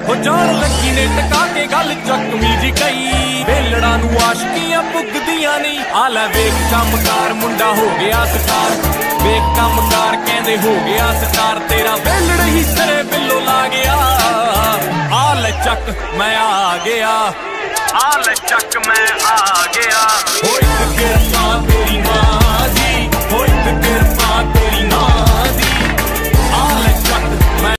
ਹੋ ਜਾਣ ਲੱਗੀ ਨੇ ਟਕਾ ਕੇ ਗੱਲ ਚੱਕਵੀਂ ਜੀ ਕਈ ਵੇਲੜਾਂ ਨੂੰ ਆਸ਼ਕੀਆਂ ਪੁੱਗਦੀਆਂ ਨਹੀਂ ਆ ਲੈ ਵੇਖ ਕੰਮਕਾਰ ਮੁੰਡਾ ਹੋ ਗਿਆ ਸਟਾਰ ਵੇਖ ਕੰਮਕਾਰ ਕਹਿੰਦੇ ਹੋ ਗਿਆ ਸਟਾਰ ਤੇਰਾ ਵੇਲੜ ਹੀ ਸਿਰੇ ਬਿੱਲੋ ਲਾ ਗਿਆ ਆ ਲੈ ਚੱਕ ਮੈਂ ਆ ਗਿਆ ਆ ਲੈ ਚੱਕ ਮੈਂ ਆ ਗਿਆ।